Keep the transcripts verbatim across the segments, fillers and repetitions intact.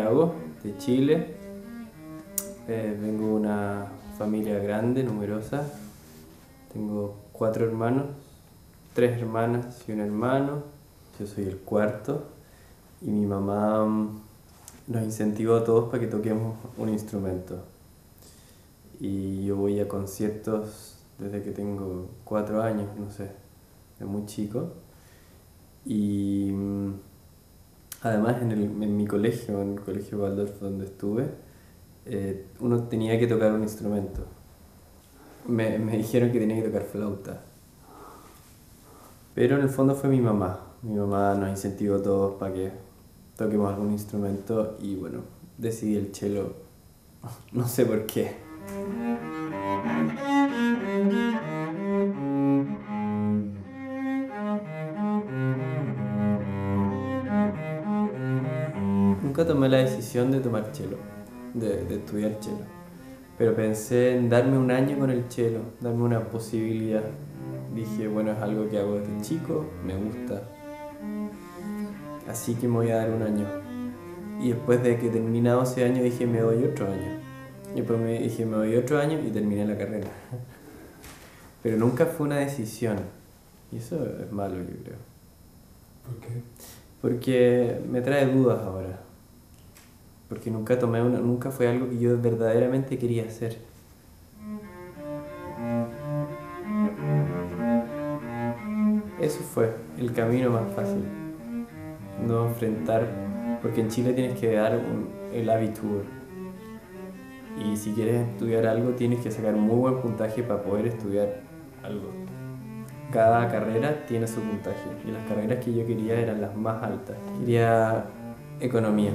Santiago, de Chile. Eh, vengo de una familia grande, numerosa. Tengo cuatro hermanos, tres hermanas y un hermano. Yo soy el cuarto y mi mamá mm, nos incentivó a todos para que toquemos un instrumento. Y yo voy a conciertos desde que tengo cuatro años, no sé, de muy chico. Y mm, además en, el, en mi colegio, en el colegio Waldorf donde estuve, eh, uno tenía que tocar un instrumento. Me, me dijeron que tenía que tocar flauta. Pero en el fondo fue mi mamá. Mi mamá nos incentivó a todos para que toquemos algún instrumento y bueno, decidí el cello. No sé por qué. Nunca tomé la decisión de tomar cello, de, de estudiar cello. Pero pensé en darme un año con el cello, darme una posibilidad. Dije, bueno, es algo que hago desde chico, me gusta. Así que me voy a dar un año. Y después de que terminado ese año dije, me doy otro año. Y después me dije, me doy otro año y terminé la carrera. Pero nunca fue una decisión. Y eso es malo, yo creo. ¿Por qué? Porque me trae dudas ahora. Porque nunca tomé una, nunca fue algo que yo verdaderamente quería hacer. Eso fue el camino más fácil. No enfrentar, porque en Chile tienes que dar un, el Abitur. Y si quieres estudiar algo tienes que sacar muy buen puntaje para poder estudiar algo. Cada carrera tiene su puntaje y las carreras que yo quería eran las más altas. Quería economía.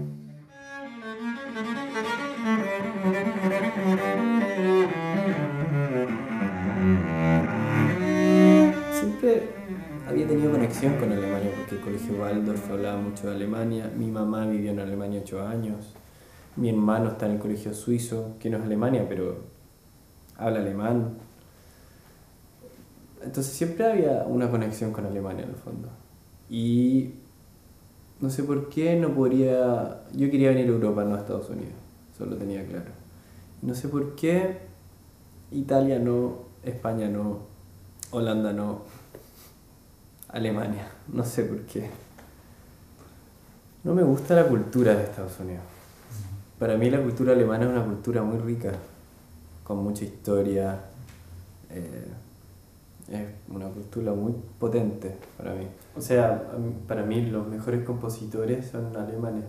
Siempre había tenido conexión con Alemania porque el colegio Waldorf hablaba mucho de Alemania. Mi mamá vivió en Alemania ocho años. Mi hermano está en el colegio suizo, que no es Alemania, pero habla alemán. Entonces siempre había una conexión con Alemania en el fondo. Y no sé por qué no podría... Yo quería venir a Europa, no a Estados Unidos. Eso lo tenía claro. No sé por qué Italia no, España no, Holanda no, Alemania. No sé por qué. No me gusta la cultura de Estados Unidos. Para mí la cultura alemana es una cultura muy rica, con mucha historia. Eh, es una cultura muy potente para mí. O sea, para mí los mejores compositores son alemanes.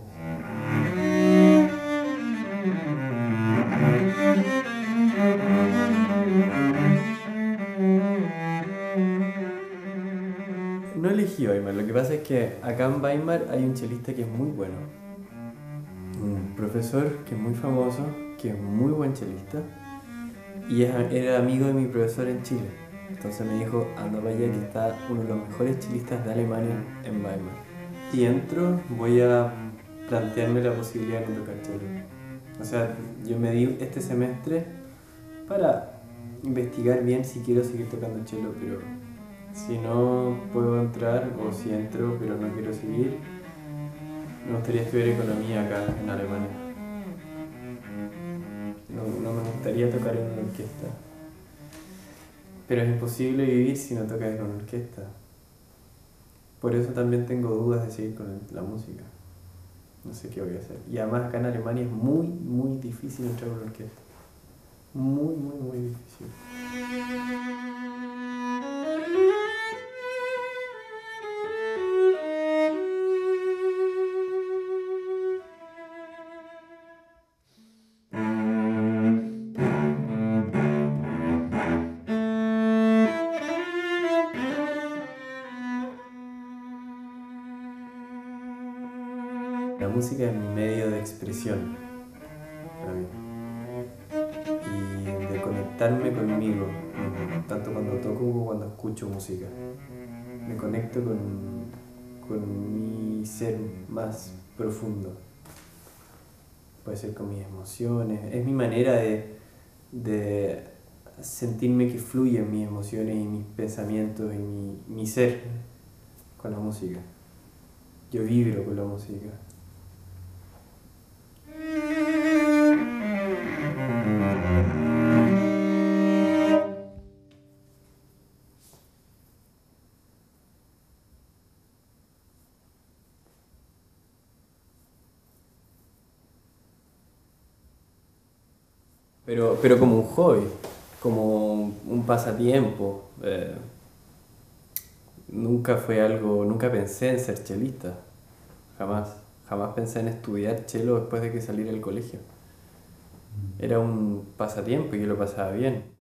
No elegí Weimar, lo que pasa es que acá en Weimar hay un chelista que es muy bueno. Un profesor que es muy famoso, que es muy buen chelista. Y era amigo de mi profesor en Chile. Entonces me dijo, anda para allá que está uno de los mejores chelistas de Alemania en Weimar. Y entro, voy a plantearme la posibilidad de no tocar cello. O sea, yo me di este semestre para investigar bien si quiero seguir tocando cello, pero si no puedo entrar o si entro pero no quiero seguir, me gustaría estudiar economía acá en Alemania. No, no me gustaría tocar en una orquesta. Pero es imposible vivir si no tocas en una orquesta. Por eso también tengo dudas de seguir con la música. No sé qué voy a hacer. Y además acá en Alemania es muy, muy difícil entrar a una orquesta. Muy, muy, muy difícil. La música es mi medio de expresión para mí y de conectarme conmigo, tanto cuando toco como cuando escucho música. Me conecto con, con mi ser más profundo. Puede ser con mis emociones, es mi manera de, de sentirme que fluyen mis emociones y mis pensamientos y mi, mi ser con la música. Yo vibro con la música. Pero, pero como un hobby, como un pasatiempo. eh, nunca fue algo, nunca pensé en ser chelista, jamás. Jamás pensé en estudiar chelo después de que saliera del colegio. Era un pasatiempo y yo lo pasaba bien.